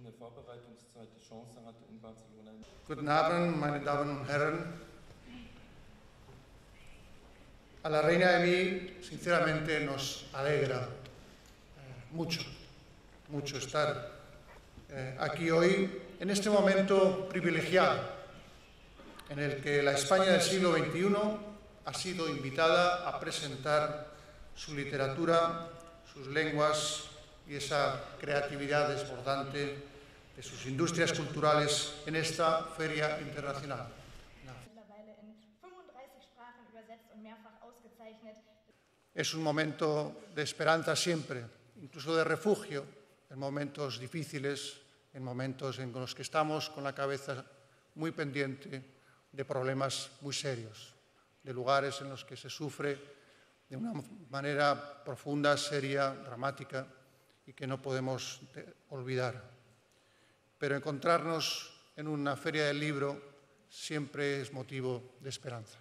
Guten Abend, meine Damen und Herren. A la reina Emmy, sinceramente, nos alegra mucho estar aquí hoy, en este momento privilegiado, en el que la España del siglo XXI ha sido invitada a presentar su literatura, sus lenguas y esa creatividad desbordante de sus industrias culturales en esta feria internacional. Es un momento de esperanza siempre, incluso de refugio, en momentos difíciles, en momentos en los que estamos con la cabeza muy pendiente de problemas muy serios, de lugares en los que se sufre de una manera profunda, seria, dramática y que no podemos olvidar. Pero encontrarnos en una feria del libro siempre es motivo de esperanza.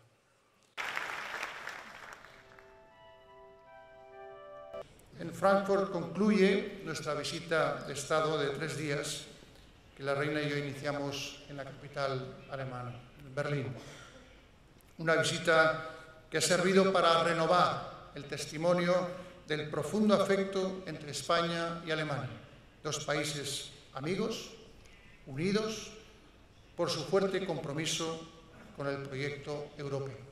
En Frankfurt concluye nuestra visita de Estado de 3 días que la reina y yo iniciamos en la capital alemana, en Berlín. Una visita que ha servido para renovar el testimonio del profundo afecto entre España y Alemania, dos países amigos, unidos por su fuerte compromiso con el proyecto europeo.